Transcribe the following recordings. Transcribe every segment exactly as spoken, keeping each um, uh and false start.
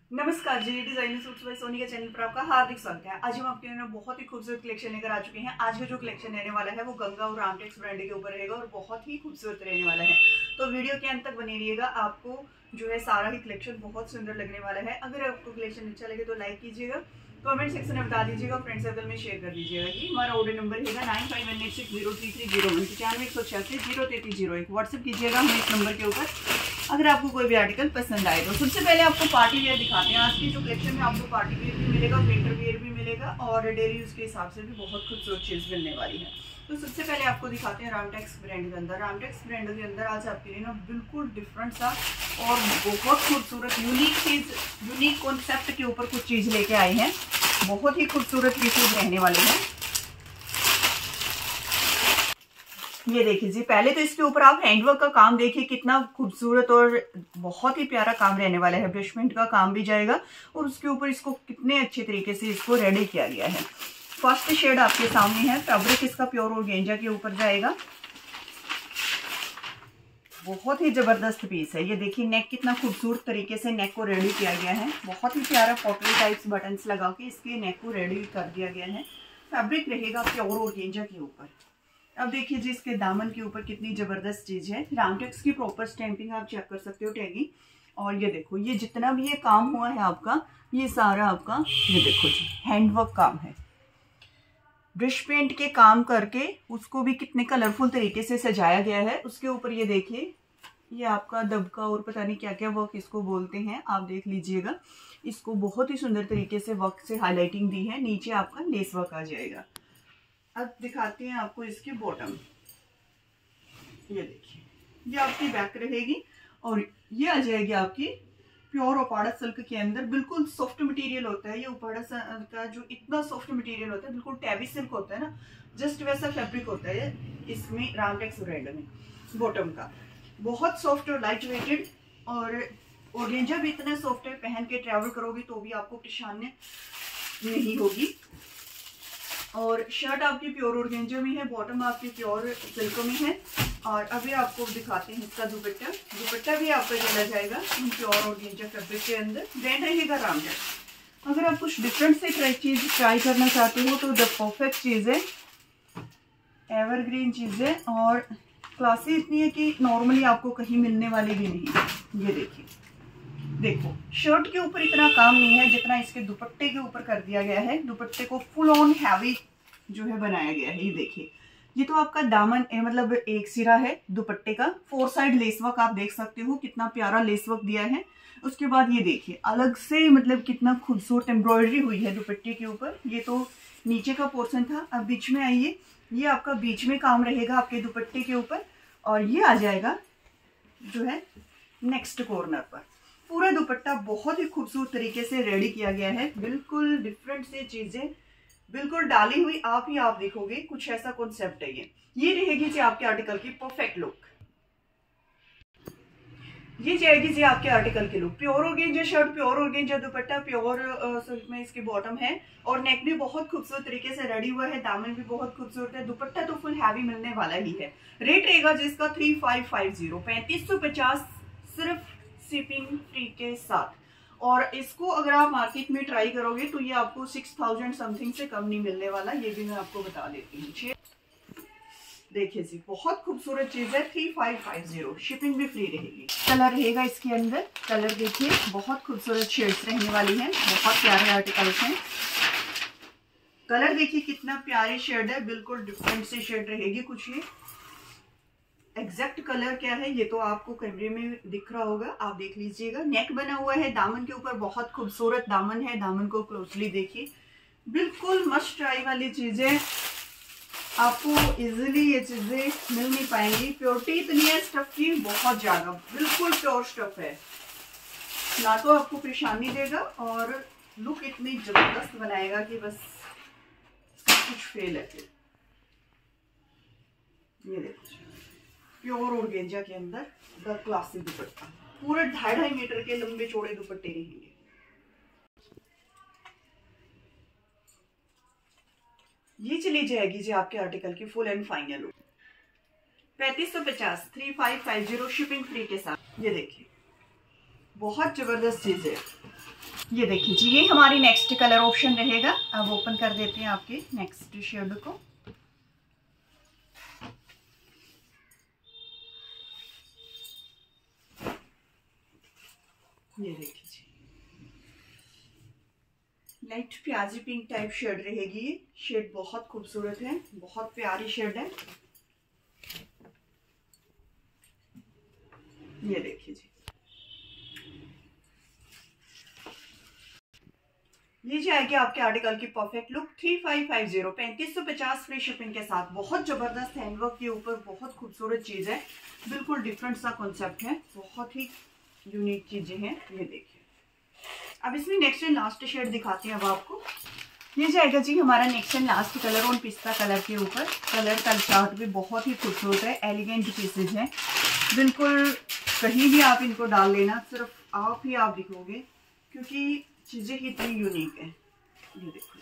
नमस्कार जी, designer suits by Soni के चैनल पर आपका हार्दिक स्वागत है। आज हम आपके लिए बहुत ही खूबसूरत कलेक्शन लेकर आ चुके हैं। आज का जो कलेक्शन रहने वाला है वो गंगा और रामटेक्स ब्रांड के ऊपर रहेगा और बहुत ही खूबसूरत रहने वाला है। तो वीडियो के अंत तक बने रहिएगा, आपको जो है सारा ही कलेक्शन बहुत सुंदर लगने वाला है। अगर आपको कलेक्शन अच्छा लगे तो लाइक कीजिएगा, कमेंट सेक्शन में बता दीजिएगा, फ्रेंड सर्कल में शेयर कर दीजिएगा। ये हमारा ऑर्डर नंबर है nine five one eight six zero three three zero one पचानवे एक सौ छियासी जीरो तैतीस जीरो एक। व्हाट्सएप कीजिएगा हमें इस नंबर के ऊपर अगर आपको कोई भी आर्टिकल पसंद आए। तो सबसे पहले आपको पार्टी वेयर दिखाते हैं। आज की जो कलेक्शन में आपको पार्टी वेयर भी मिलेगा, विंटर वेयर भी मिलेगा और डेली यूज के हिसाब से भी बहुत खूबसूरत चीज मिलने वाली है। तो सबसे पहले आपको दिखाते हैं रामटेक्स ब्रांड के अंदर। रामटेक्स ब्रांड के अंदर आज आपके लिए ना बिल्कुल डिफरेंट सा और बहुत खूबसूरत यूनिक चीज, यूनिक कॉन्सेप्ट के ऊपर कुछ चीज लेके आए हैं। बहुत ही खूबसूरत पीसेज रहने वाले हैं। ये देखिए जी, पहले तो इसके ऊपर आप हैंडवर्क का काम देखिए, कितना खूबसूरत और बहुत ही प्यारा काम रहने वाला है। ब्रशमेंट का काम भी जाएगा और उसके ऊपर इसको कितने अच्छे तरीके से इसको रेडी किया गया है। फर्स्ट शेड आपके सामने है, फैब्रिक इसका प्योर ऑर्गेन्जा के ऊपर जाएगा। बहुत ही जबरदस्त पीस है। ये देखिए नेक कितना खूबसूरत तरीके से नेक को रेडी किया गया है। बहुत ही प्यारा पॉटली टाइप्स बटन्स लगा के इसके नेक को रेडी कर दिया गया है। फैब्रिक रहेगा प्योर ऑर्गेन्जा के ऊपर। अब देखिए जी, इसके दामन के ऊपर कितनी जबरदस्त चीज है। रामटेक्स की प्रॉपर स्टैंपिंग आप चेक कर सकते हो, टैगिंग। और ये देखो, ये जितना भी ये काम हुआ है आपका, ये सारा आपका ये देखो जी हैंडवर्क काम है। ब्रश पेंट के काम करके उसको भी कितने कलरफुल तरीके से सजाया गया है। उसके ऊपर ये देखिए, ये आपका दबका और पता नहीं क्या क्या वर्क इसको बोलते हैं, आप देख लीजिएगा। इसको बहुत ही सुंदर तरीके से वर्क से हाईलाइटिंग दी है। नीचे आपका लेस वर्क आ जाएगा। अब दिखाते हैं आपको इसकी बॉटम। ये देखिए, ये आपकी बैक रहेगी और ये आ जाएगी आपकी प्योर ओपाड़ा सिल्क के अंदर। बिल्कुल सॉफ्ट मटेरियल होता है ये ओपाड़ा का, जो इतना सॉफ्ट मटेरियल होता है, बिल्कुल टैबी सिल्क होता है ना, जस्ट वैसा फैब्रिक होता है इसमें रामटेक्स ब्रांड में। बॉटम का बहुत सॉफ्ट और लाइट वेटेड और ऑर्गेन्जा भी इतना सॉफ्ट है, पहन के ट्रैवल करोगे तो भी आपको परेशानी नहीं होगी। और शर्ट आपकी प्योर ऑर्गेन्जा में है, बॉटम आपकी प्योर सिल्क में है। और अभी आपको दिखाते हैं इसका दुपट्टा। दुपट्टा भी आपका चला जाएगा प्योर ऑर्गेन्जा फैब्रिक के अंदर। ब्रांड रहेगा रामटेक्स। अगर आप कुछ डिफरेंट से ट्राई चीज ट्राई करना चाहते हो तो द परफेक्ट चीज है, एवरग्रीन चीज है और क्लासी इतनी है कि नॉर्मली आपको कहीं मिलने वाली भी नहीं। ये देखिए, देखो शर्ट के ऊपर इतना काम नहीं है जितना इसके दुपट्टे के ऊपर कर दिया गया है। दुपट्टे को फुल ऑन हैवी जो है बनाया गया है। ये देखिए, ये तो आपका दामन है, मतलब एक सिरा है दुपट्टे का। फोर साइड लेस वर्क आप देख सकते हो, कितना प्यारा लेस वर्क दिया है। उसके बाद ये देखिए अलग से, मतलब कितना खूबसूरत एम्ब्रॉयडरी हुई है दुपट्टे के ऊपर। ये तो नीचे का पोर्शन था। अब बीच में आइए, ये आपका बीच में काम रहेगा आपके दुपट्टे के ऊपर और ये आ जाएगा जो है नेक्स्ट कॉर्नर पर। पूरा दुपट्टा बहुत ही खूबसूरत तरीके से रेडी किया गया है। बिल्कुल डिफरेंट से चीजें बिल्कुल डाली हुई आप ही आप देखोगे, कुछ ऐसा कॉन्सेप्ट है ये। ये रहेगी जी आपके आर्टिकल की परफेक्ट लुक। ये जाएगी जी आपके आर्टिकल की look. Pure organza shirt, pure organza dupatta, pure silk में इसकी बॉटम है और नेक भी बहुत खूबसूरत तरीके से रेडी हुआ है। दामन भी बहुत खूबसूरत है। दुपट्टा तो फुल हैवी मिलने वाला ही है। रेट रहेगा जिसका थ्री फाइव फाइव जीरो पैंतीस सौ पचास सिर्फ शिपिंग फ्री के साथ। और इसको अगर आप मार्केट में ट्राई करोगे तो ये आपको सिक्स थाउजेंड समथिंग से कम नहीं मिलने वाला, ये भी मैं आपको बता देती हूँ। देखिए जी, बहुत खूबसूरत चीज है। Three five five zero, shipping भी फ्री रहेगी। कलर रहेगा इसके अंदर, कलर देखिए बहुत खूबसूरत शेड्स रहने वाली हैं। बहुत प्यारे आर्टिकल्स हैं। कलर देखिए कितना प्यारे शेड है, बिल्कुल डिफरेंट से शेड रहेगी कुछ। ये एग्जैक्ट कलर क्या है ये तो आपको कैमरे में दिख रहा होगा, आप देख लीजिएगा। नेक बना हुआ है, दामन के ऊपर बहुत खूबसूरत दामन है। दामन को क्लोजली देखिए, बिल्कुल मस्ट ट्राई वाली चीजें। आपको इजीली ये चीजें मिल नहीं पाएंगी। प्योरिटी इतनी है स्टफ की, बहुत ज्यादा, बिल्कुल प्योर स्टफ है। ना तो आपको परेशानी देगा और लुक इतनी जबरदस्त बनाएगा कि बस कुछ फेल है फिर। ये देखो, प्योर ऑर्गेन्जा के अंदर द क्लासिक दुपट्टा। पूरे ढाई ढाई मीटर के लंबे चौड़े दुपट्टे रहेंगे। ये चली जाएगी जी आपके आर्टिकल की फुल एंड फाइनल लुक। पैंतीस सौ पचास, three five five zero shipping free के साथ। ये देखिए बहुत जबरदस्त चीज है। ये देखिए जी, ये हमारी नेक्स्ट कलर ऑप्शन रहेगा। अब ओपन कर देते हैं आपके नेक्स्ट शेड को। ये देखिए जी, लाइट प्याजी पिंक टाइप शेड रहेगी। ये शेड बहुत खूबसूरत है, बहुत प्यारी शेड है। ये देखिए जी, ये जाएगी आपके आर्टिकल की perfect look. Three five five zero पैंतीस सौ पचास फ्री शिपिंग के साथ। बहुत जबरदस्त हैंडवर्क के ऊपर बहुत खूबसूरत चीज है, बिल्कुल डिफरेंट सा कॉन्सेप्ट है, बहुत ही यूनिक चीजें हैं। ये देखिए, अब इसमें नेक्स्ट एंड लास्ट शेड दिखाते हैं अब आपको। ये जाएगा जी हमारा next and last colour on पिस्ता कलर के ऊपर। कलर का चार्ट भी बहुत ही खूबसूरत है, एलिगेंट पीसेज हैं, बिल्कुल कहीं भी आप इनको डाल लेना, सिर्फ आप ही आप दिखोगे क्योंकि चीजें ही इतनी यूनिक है। ये देखो,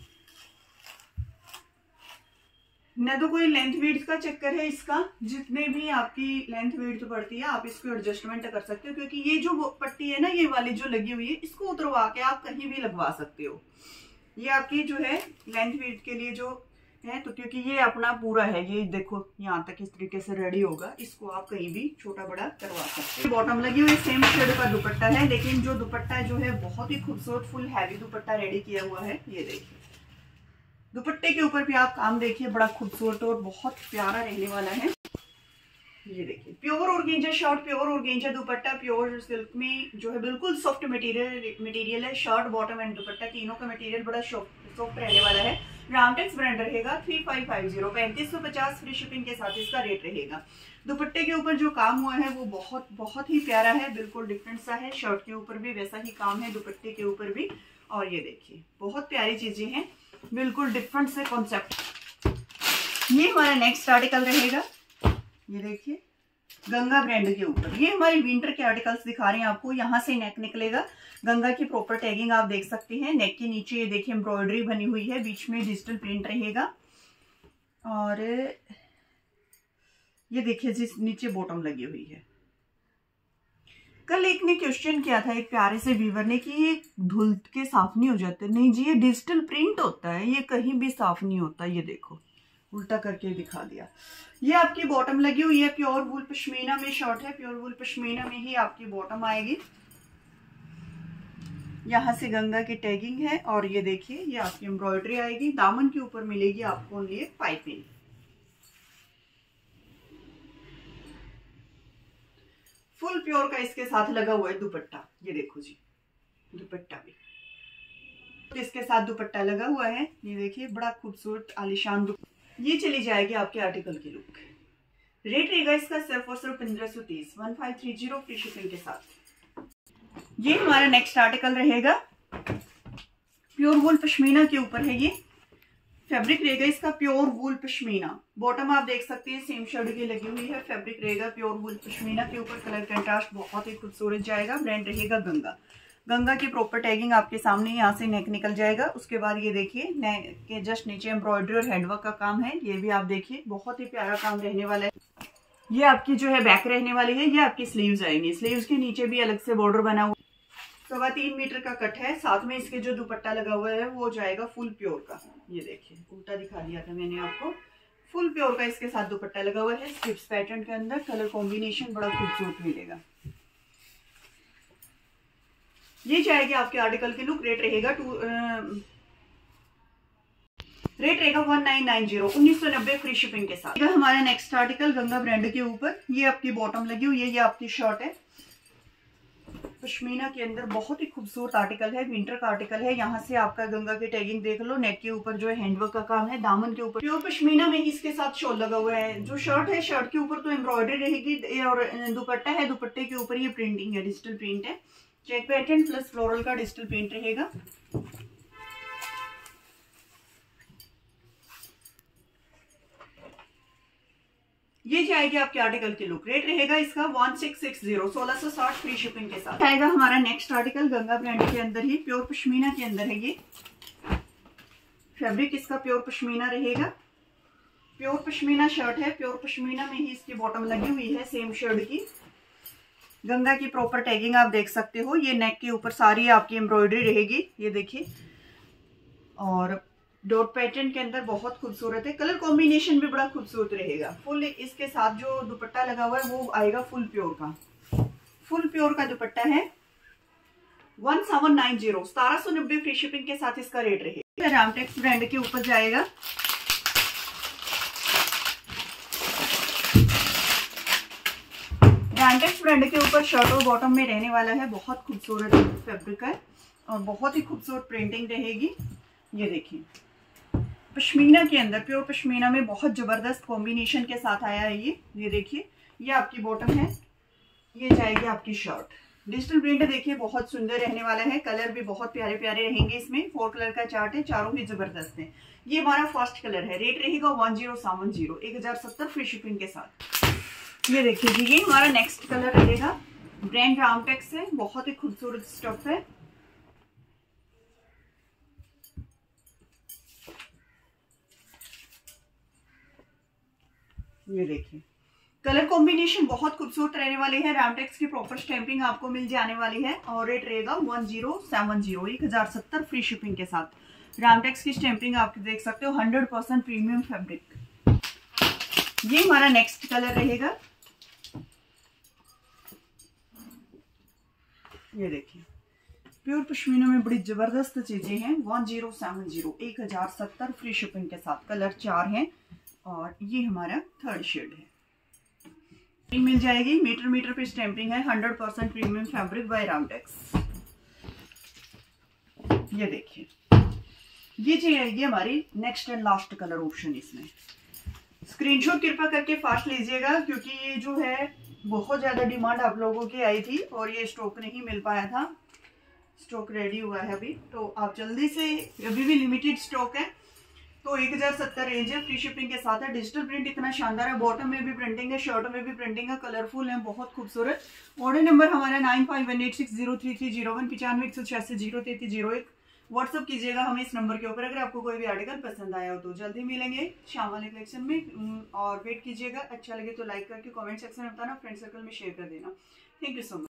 न तो कोई लेंथ विड्थ का चक्कर है इसका, जितने भी आपकी लेंथ विड्थ पड़ती है आप इसको एडजस्टमेंट कर सकते हो, क्योंकि ये जो पट्टी है ना, ये वाली जो लगी हुई है, इसको उतरवा के आप कहीं भी लगवा सकते हो। ये आपकी जो है लेंथ विड्थ के लिए जो है, तो क्योंकि ये अपना पूरा है, ये देखो यहाँ तक इस तरीके से रेडी होगा, इसको आप कहीं भी छोटा बड़ा करवा सकते हैं। बॉटम लगी हुई सेम शेड का दुपट्टा है, लेकिन जो दुपट्टा जो है बहुत ही खूबसूरत फुल हैवी दुपट्टा रेडी किया हुआ है। ये देखिए, दुपट्टे के ऊपर भी आप काम देखिए, बड़ा खूबसूरत और बहुत प्यारा रहने वाला है। ये देखिए, pure organza shirt, pure organza dupatta, pure silk में जो है बिल्कुल सॉफ्ट मटेरियल मटेरियल है। शर्ट, बॉटम एंड दुपट्टा तीनों का मटेरियल बड़ा सॉफ्ट रहने वाला है। रामटेक्स ब्रांड रहेगा। थ्री फाइव फाइव जीरो पैंतीस सौ पचास फ्री शिपिंग के साथ इसका रेट रहेगा। दुपट्टे के ऊपर जो काम हुआ है वो बहुत बहुत ही प्यारा है, बिल्कुल डिफरेंट सा है। शर्ट के ऊपर भी वैसा ही काम है, दुपट्टे के ऊपर भी। और ये देखिए, बहुत प्यारी चीजें हैं, बिल्कुल डिफरेंट से कॉन्सेप्ट। ये हमारा नेक्स्ट आर्टिकल रहेगा। ये देखिए, गंगा ब्रांड के ऊपर ये हमारे विंटर के आर्टिकल्स दिखा रहे हैं आपको। यहाँ से नेक निकलेगा, गंगा की प्रॉपर टैगिंग आप देख सकते हैं। नेक के नीचे ये देखिए एम्ब्रॉयडरी बनी हुई है, बीच में डिजिटल प्रिंट रहेगा। और ये देखिए जिस नीचे बॉटम लगी हुई है। कल एक ने क्वेश्चन किया था, एक प्यारे से व्यूवर ने, कि ये धुल के साफ नहीं हो जाते। नहीं जी, ये डिजिटल प्रिंट होता है, ये कहीं भी साफ नहीं होता। ये देखो, उल्टा करके दिखा दिया। ये आपकी बॉटम लगी हुई है, प्योर वूल पश्मीना में शर्ट है, प्योर वूल पश्मीना में ही आपकी बॉटम आएगी। यहाँ से गंगा की टैगिंग है। और ये देखिए, ये आपकी एम्ब्रॉयडरी आएगी। दामन के ऊपर मिलेगी आपको ओनली एक पाइपिंग। फुल प्योर का इसके साथ लगा हुआ है दुपट्टा। ये देखो जी, दुपट्टा भी इसके साथ दुपट्टा लगा हुआ है। ये देखिए, बड़ा खूबसूरत आलीशान दुपट्टा। ये चली जाएगी आपके आर्टिकल की लुक। रेट रहेगा इसका सिर्फ और सिर्फ पंद्रह सौ तीस, one five three zero free shipping के साथ। ये हमारा नेक्स्ट आर्टिकल रहेगा, प्योर वूल पश्मीना के ऊपर है। ये फैब्रिक रहेगा इसका प्योर वूल पश्मीना। बॉटम आप देख सकते हैं सेम शेड की लगी हुई है। फैब्रिक रहेगा प्योर वूल पश्मीना के ऊपर। कलर कंट्रास्ट बहुत ही खूबसूरत जाएगा। ब्रांड रहेगा गंगा। गंगा की प्रॉपर टैगिंग आपके सामने, यहाँ से नेक निकल जाएगा। उसके बाद ये देखिए, नेक के जस्ट नीचे एम्ब्रॉयडरी और हैंडवर्क का काम है। ये भी आप देखिए, बहुत ही प्यारा काम रहने वाला है। ये आपकी जो है बैक रहने वाली है। ये आपकी स्लीव्स आएंगी। स्लीव्स के नीचे भी अलग से बॉर्डर बना हुआ, सवा तीन मीटर का कट है। साथ में इसके जो दुपट्टा लगा हुआ है वो जाएगा फुल प्योर का। ये देखिए, उल्टा दिखा दिया था मैंने आपको। फुल प्योर का इसके साथ दुपट्टा लगा हुआ है, स्ट्रिप्स पैटर्न के अंदर। कलर कॉम्बिनेशन बड़ा खूबसूरत मिलेगा। ये जाएगी आपके आर्टिकल की लुक। रेट रहेगा टू रेट रहेगा वन नाइन नाइन जीरो, उन्नीस सौ नब्बे फ्री शिपिंग के साथ। हमारा नेक्स्ट आर्टिकल गंगा ब्रांड के ऊपर। ये आपकी बॉटम लगी हुई है, ये आपकी शर्ट है पश्मीना के अंदर। बहुत ही खूबसूरत आर्टिकल है, विंटर का आर्टिकल है। यहाँ से आपका गंगा की टैगिंग देख लो। नेक के ऊपर जो है हैंडवर्क का काम है। दामन के ऊपर प्योर पश्मीना में ही इसके साथ शॉल लगा हुआ है। जो शर्ट है, शर्ट के ऊपर तो एम्ब्रॉयडरी रहेगी। और दुपट्टा है, दुपट्टे के ऊपर ये प्रिंटिंग है, डिजिटल प्रिंट है। चेक पैटर्न प्लस फ्लोरल का डिजिटल प्रिंट रहेगा। ये जाएगी आपके आर्टिकल की लुक। रेट रहेगा इसका वन सिक्स सिक्स जीरो, सोलह सौ साठ फ्री शिपिंग के साथ। आएगा हमारा नेक्स्ट आर्टिकल गंगा ब्रांड के अंदर ही, प्योर पश्मीना के अंदर है। ये फैब्रिक इसका प्योर पश्मीना रहेगा। प्योर पश्मीना शर्ट है, प्योर पश्मीना में ही इसकी बॉटम लगी हुई है सेम शेड की। गंगा की प्रॉपर टैगिंग आप देख सकते हो। ये नेक के ऊपर सारी आपकी एम्ब्रॉयडरी रहेगी, ये देखिए। और डॉट पैटर्न के अंदर बहुत खूबसूरत है, कलर कॉम्बिनेशन भी बड़ा खूबसूरत रहेगा। फुल इसके साथ जो दुपट्टा लगा हुआ है वो आएगा फुल प्योर का, फुल प्योर का दुपट्टा है। वन सेवन नाइन जीरो सतारह सौ नब्बे फ्री शिपिंग के साथ इसका रेट रहेगा। रामटेक्स ब्रांड के ऊपर जाएगा। रामटेक्स ब्रांड के ऊपर शर्ट और बॉटम में रहने वाला है, बहुत खूबसूरत फैब्रिक है और बहुत ही खूबसूरत प्रिंटिंग रहेगी। ये देखिए पश्मीना के अंदर, प्योर पश्मीना में बहुत जबरदस्त कॉम्बिनेशन के साथ आया है ये। ये देखिए ये आपकी बॉटम है, ये जाएगी आपकी शर्ट। डिजिटल प्रिंट देखिए बहुत सुंदर रहने वाला है, कलर भी बहुत प्यारे प्यारे रहेंगे इसमें। फोर कलर का चार्ट है, चारों ही जबरदस्त है। ये हमारा फर्स्ट कलर है, रेट रहेगा वन जीरो सेवन जीरो एक हजार सत्तर फ्री शिपिंग के साथ। ये देखिए जी, ये हमारा नेक्स्ट कलर रहेगा। ब्रांड रामटेक्स है, बहुत ही खूबसूरत स्टफ है। ये देखिए कलर कॉम्बिनेशन बहुत खूबसूरत रहने वाले हैं। रामटेक्स की प्रॉपर स्टैंपिंग आपको मिल जाने वाली है और रेट रहेगा वन जीरो सेवन जीरो एक हजार सत्तर फ्री शिपिंग के साथ। रामटेक्स की स्टैंपिंग आप देख सकते हो, हंड्रेड परसेंट प्रीमियम फैब्रिक। ये हमारा नेक्स्ट कलर रहेगा। ये देखिए प्योर पश्मीना में बड़ी जबरदस्त चीजें हैं। वन जीरो सेवन जीरो एक हजार सत्तर फ्री शिपिंग के साथ। कलर चार हैं और ये हमारा थर्ड शेड है। मिल जाएगी, मीटर मीटर पे स्टैंपिंग है, hundred percent premium fabric by Ramtex. ये देखिए ये ये हमारी next and last colour option. इसमें स्क्रीनशॉट कृपा करके फास्ट लीजिएगा क्योंकि ये जो है बहुत ज्यादा डिमांड आप लोगों की आई थी और ये स्टॉक नहीं मिल पाया था। स्टॉक रेडी हुआ है अभी, तो आप जल्दी से, अभी भी लिमिटेड स्टॉक है। तो एक हजार सत्तर रेंज है, फ्री शिपिंग के साथ है। डिजिटल प्रिंट इतना शानदार है, बॉटम में भी प्रिंटिंग है, शर्ट में भी प्रिंटिंग है, कलरफुल है, बहुत खूबसूरत। ऑर्डर नंबर हमारा nine five one eight six zero three three zero one पिचानवे एक सौ छियासी जीरो तैतीस जीरो एक। व्हाट्सअप कीजिएगा हमें इस नंबर के ऊपर अगर आपको कोई भी आर्टिकल पसंद आया हो तो। जल्दी मिलेंगे शाम वाले कलेक्शन में और वेट कीजिएगा। अच्छा लगे तो लाइक करके कमेंट सेक्शन में बताना, फ्रेंड सर्कल में शेयर कर देना। Thank you so much.